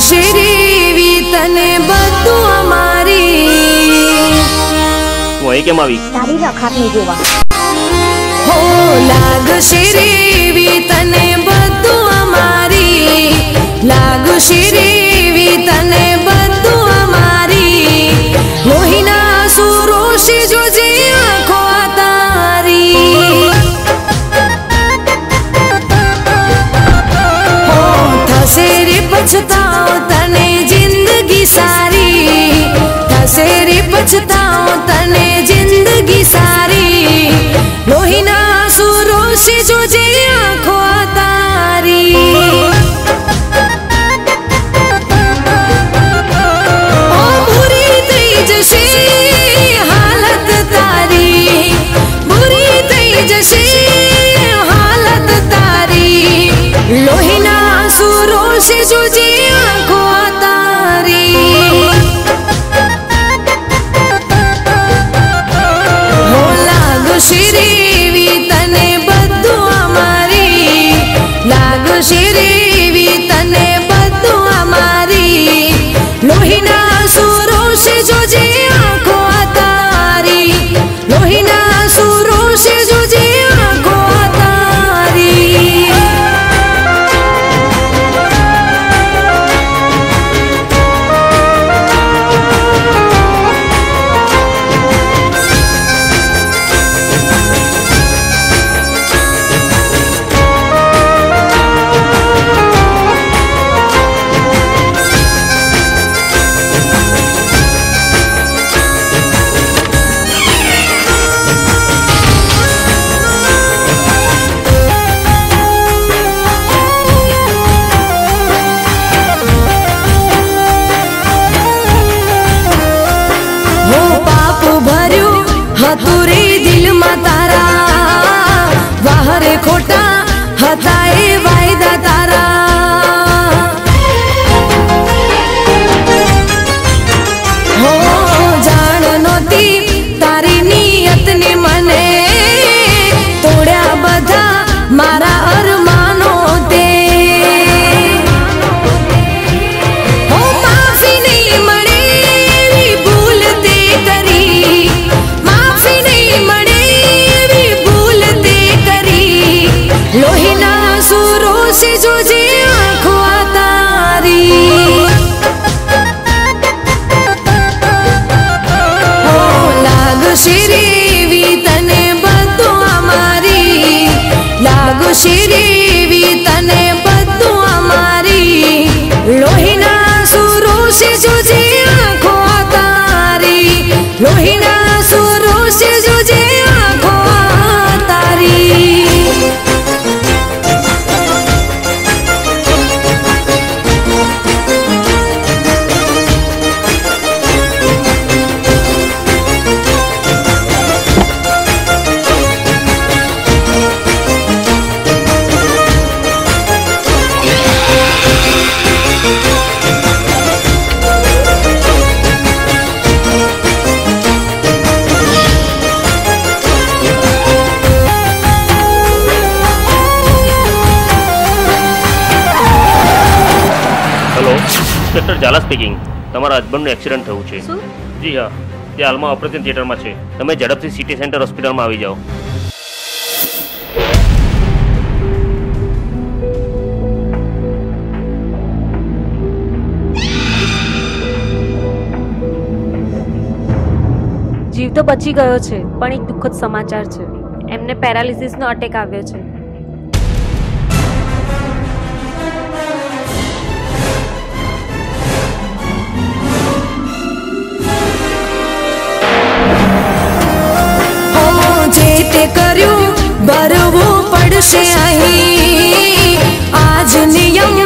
શેરીવી તને બધું અમારી વહી કેમ આવી તારી રખાતની જેવા હો લાગશે રેવી તને બધું અમારી લાગશે રેવી તને બધું અમારી લોહીના સુરો છે જોજે આંખો તારી હો થશે રે પછતાઓ તને જિંદગી સારી થશે રે પછતાઓ તને જિંદગી સારી લોહીના સુરો છે જોજે આંખો તારી लोहिना सुरो से जोजे आंखो तारी हो लागशे रेवी तने बधु अमारी लागशे रेवी तने बधु अमारी लोहिना सुरो से जोजे आंखो तारी लोहिना सुरो से जोजे आंखो तारी हतुरे दिल में तारा वाहरे खोटा हताए वायदा तारा हो जान नोती तारी नियत ने मने तोड़ा बधा मारा अरमानो ते हो माफी नहीं मळे भूल ते करी लोहिना सुरो से जोजे आंखो तारी हो लागशे रेवी तने बधु अमारी लागशे रेवी तने बधु अमारी लोहिना सुरो से जोजे आंखो तारी लोहिना सुरो से जोजे आंखो तारी इंस्पेक्टर झाला स्पीकिंग तमारा हस्बंड एक्सीडेंट थयुं छे जी हाँ ते हालमां ऑपरेशन थिएटर में छे तमे झड़पथी सिटी सेंटर होस्पिटल में आवी जाओ जीव तो बची गयो छे पण एक दुखद समाचार छे एमने पेरालिसिस नो अटेक आव्यो छे कर्यु बरवो पड़शे अहीं आज नियम